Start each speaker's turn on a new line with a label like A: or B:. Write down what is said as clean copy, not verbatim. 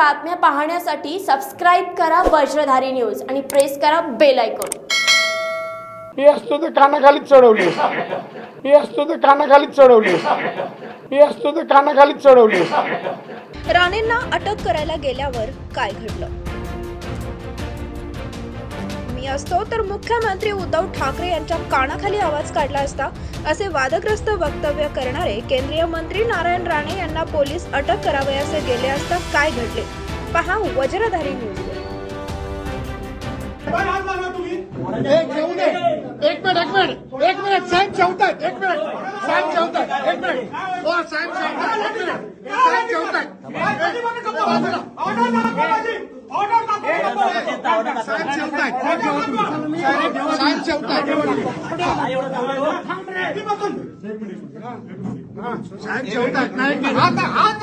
A: बातम्या पाहण्यासाठी सबस्क्राइब करा वज्रधारी न्यूज आणि प्रेस करा बेल आयकॉन।
B: मी असतो तर कानाखालीच चढवले, मी असतो तर कानाखालीच चढवले, मी असतो तर कानाखालीच चढवले।
C: राणेंना अटक करायला गेल्यावर काय घडलं? मी असतो तर मुख्यमंत्री उद्धव ठाकरे यांच्या कानाखाली आवाज काढला असता असे वादग्रस्त वक्तव्य करणारे केंद्रीय मंत्री नारायण राणे यांना पोलीस अटक करावयाचे गेले असता काय घडले पहा वज्रधारी न्यूज।
B: एक मिनिट साहेब जेवतात, एक मिनिट साहेब जेवतात, एक मिनिट हो साहेब जेवतात, साहेब जेवतात, साहेब जेवतात नाही